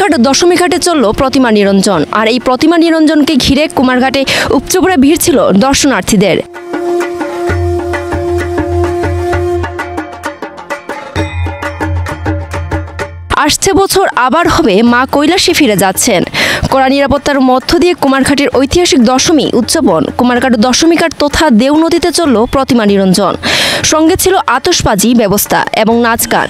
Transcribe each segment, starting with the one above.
কুমারঘাট দশমী ঘাটে চলল প্রতিমা নিরঞ্জন। আর এই প্রতিমা নিরঞ্জনকে ঘিরে কুমারঘাটে উপচে পড়া ভিড় ছিল দর্শনার্থীদের। আসছে বছর আবার হবে মা কৈলাসে ফিরে যাচ্ছেন। কড়া নিরাপত্তার মধ্য দিয়ে কুমারঘাটের ঐতিহাসিক দশমী উদযাপন। কুমারঘাট দশমী ঘাট তথা দেও নদীতে চলল প্রতিমা নিরঞ্জন। সঙ্গে ছিল আতশবাজি ব্যবস্থা এবং নাচ গান।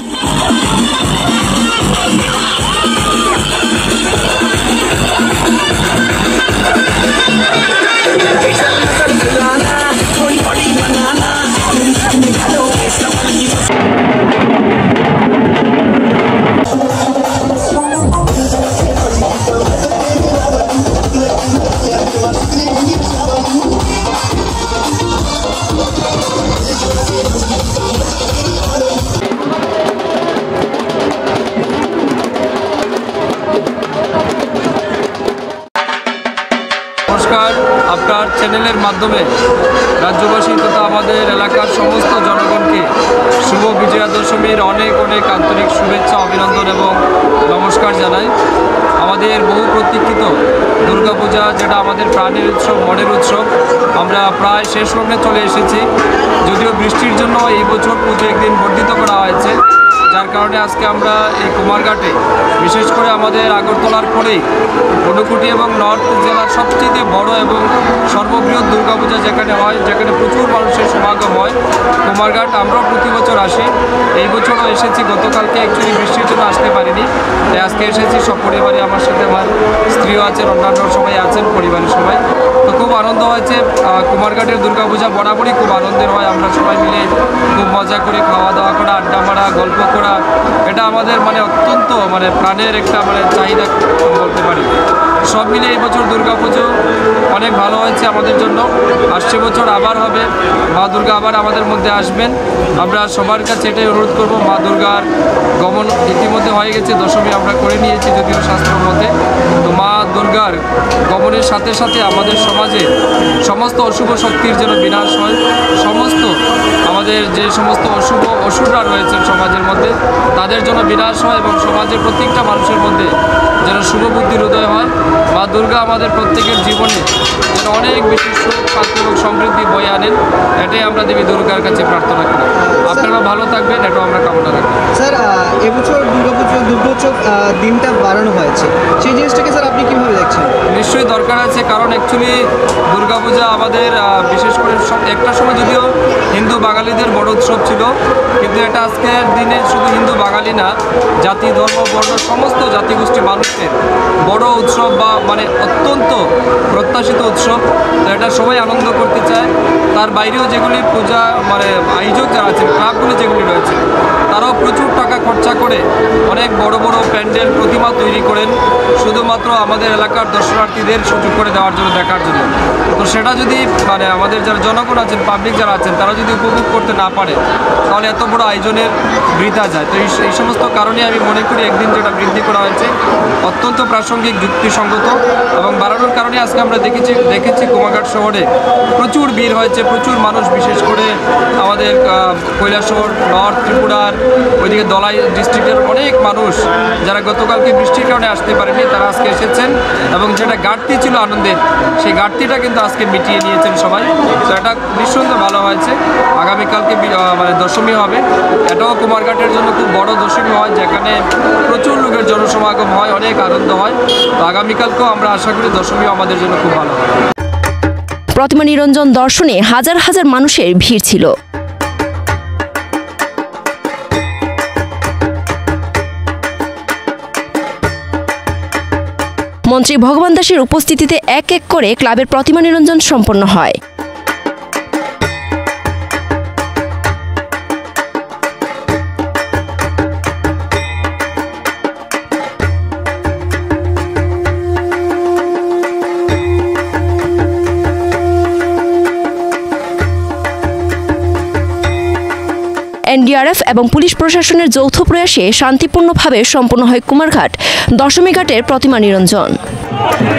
নমস্কার, আপনার চ্যানেলের মাধ্যমে রাজ্যবাসী তথা আমাদের এলাকার সমস্ত জনগণকে শুভ বিজয়া দশমীর অনেক অনেক আন্তরিক শুভেচ্ছা, অভিনন্দন এবং নমস্কার জানাই। আমাদের বহু প্রতীক্ষিত দুর্গাপূজা, যেটা আমাদের প্রাণের উৎসব, মনের উৎসব, আমরা প্রায় শেষ লগ্নে চলে এসেছি। যদিও বৃষ্টির জন্য এই বছর পুজো একদিন বর্ধিত করা হয়েছে, যার কারণে আজকে আমরা এই কুমারঘাটে, বিশেষ করে আমাদের আগরতলার পরেই ঊনকোটি এবং নর্থ জেলার সবচেয়ে বড় এবং সর্ববৃহৎ দুর্গাপূজা যেখানে হয়, যেখানে প্রচুর মানুষের সমাগম হয়, কুমারঘাট। আমরাও প্রতি বছর আসি, এই বছরও এসেছি। গতকালকে অ্যাকচুয়ালি বৃষ্টির জন্য আসতে পারিনি, তাই আজকে এসেছি সপরিবারে। আমার সাথে আমার স্ত্রীও আছেন, অন্যান্য সবাই আছেন, পরিবারের সবাই। তো খুব আনন্দ হয়েছে। কুমারঘাটের দুর্গাপূজা বরাবরই খুব আনন্দের হয়। আমরা সবাই মিলে খুব মজা করে খাওয়া দাওয়া করা, আড্ডা মারা, গল্প করা, এটা আমাদের অত্যন্ত প্রাণের একটা চাহিদা বলতে পারি। সব মিলে এই বছর দুর্গাপুজো অনেক ভালো হয়েছে আমাদের জন্য। আসছে বছর আবার হবে, মা দুর্গা আবার আমাদের মধ্যে আসবেন। আমরা সবার কাছে এটাই অনুরোধ করব, মা দুর্গার গমন ইতিমধ্যে হয়ে গেছে, দশমী আমরা করে নিয়েছি যদিও শাস্ত্রের মধ্যে। তো মা দুর্গার গমনের সাথে সাথে আমাদের সমাজে সমস্ত অশুভ শক্তির যেন বিনাশ হয়, সমস্ত আমাদের যে সমস্ত অসুররা রয়েছেন সমাজের মধ্যে তাদের জন্য বিনাশ হয়, এবং সমাজের প্রত্যেকটা মানুষের মধ্যে যেন শুভ বুদ্ধির উদয় হয়। মা দুর্গা আমাদের প্রত্যেকের জীবনে যেন অনেক বেশি সুখ, শান্তি এবং সমৃদ্ধি বয়ে আনেন, এটাই আমরা দেবী দুর্গার কাছে প্রার্থনা করি। আপনারা ভালো থাকবেন, এটাও আমরা কামনা রাখি। স্যার, এবছর দুর্গোৎসব দিনটা বাড়ানো হয়েছে, সেই জিনিসটাকে স্যার আপনি কীভাবে দেখছেন? নিশ্চয়ই দরকার আছে, কারণ অ্যাকচুয়ালি দুর্গাপূজা আমাদের বিশেষ করে একটা সময় যদিও হিন্দু বাঙালিদের বড় উৎসব ছিল, কিন্তু এটা আজকের দিনে শুধু হিন্দু বাঙালি না, জাতি, ধর্ম, বর্ণ সমস্ত জাতিগোষ্ঠী মানুষের বড় উৎসব বা অত্যন্ত প্রত্যাশিত উৎসব। তো এটা সবাই আনন্দ করতে চায়। তার বাইরেও যেগুলি পূজা আয়োজক যারা আছেন, ক্লাবগুলি যেগুলি রয়েছে, তারাও প্রচুর টাকা খরচা করে অনেক বড় বড় প্যান্ডেল, প্রতিমা তৈরি করেন শুধুমাত্র আমাদের এলাকার দর্শনার্থীদের সুযোগ করে দেওয়ার জন্য, দেখার জন্য। তো সেটা যদি আমাদের যারা জনগণ আছেন, পাবলিক যারা আছেন, তারা যদি উপভোগ করতে না পারে, তাহলে এত বড় আয়োজনের বৃথা যায়। তো এই সমস্ত কারণে আমি মনে করি একদিন যেটা বৃদ্ধি করা হয়েছে অত্যন্ত প্রাসঙ্গিক, যুক্তিসঙ্গত, এবং বাড়ানোর কারণে আজকে আমরা দেখেছি কুমারঘাট শহরে প্রচুর ভিড় হয়েছে, প্রচুর মানুষ, বিশেষ করে আমাদের কৈলাসহর, নর্থ ত্রিপুরার ওইদিকে দলাই ডিস্ট্রিক্টের অনেক মানুষ যারা গতকালকে বৃষ্টির কারণে আসতে পারেনি, তারা আজকে এসেছেন, এবং যেটা ঘাটতি ছিল আনন্দের, সেই ঘাটতিটা কিন্তু আজকে মিটিয়ে নিয়েছেন সবাই। তো এটা নিঃসন্দেহে ভালো হয়েছে। আগামীকালকে দশমী হবে, এটাও কুমারঘাটের জন্য খুব বড় দশমী হয়, যেখানে প্রচুর লোকের জনসমাগম হয়, অনেক আনন্দ হয়। তো আগামীকালকেও আমরা আশা করি দশমীও আমাদের জন্য খুব ভালো হয়। প্রতিমা নিরঞ্জন দর্শনে হাজার হাজার মানুষের ভিড় ছিল। মন্ত্রী ভগবান দাসের উপস্থিতিতে এক এক করে ক্লাবের প্রতিমা নিরঞ্জন সম্পন্ন হয়। এনডিআরএফ এবং পুলিশ প্রশাসনের যৌথ প্রয়াসে শান্তিপূর্ণভাবে সম্পন্ন হয় কুমারঘাট দশমী ঘাটের প্রতিমা নিরঞ্জন।